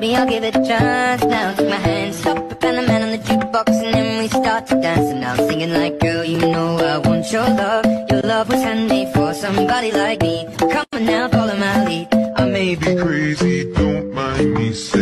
me, I'll give it a chance. Now take my hand, stop it, and the man on the jukebox, and then we start to dance. And now I'm singing like, girl, you know I want your love. Your love was handmade for somebody like me. Come on now, follow my lead. I may be crazy, don't mind me saying